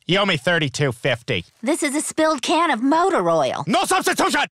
You owe me $32.50. This is a spilled can of motor oil. No substitution!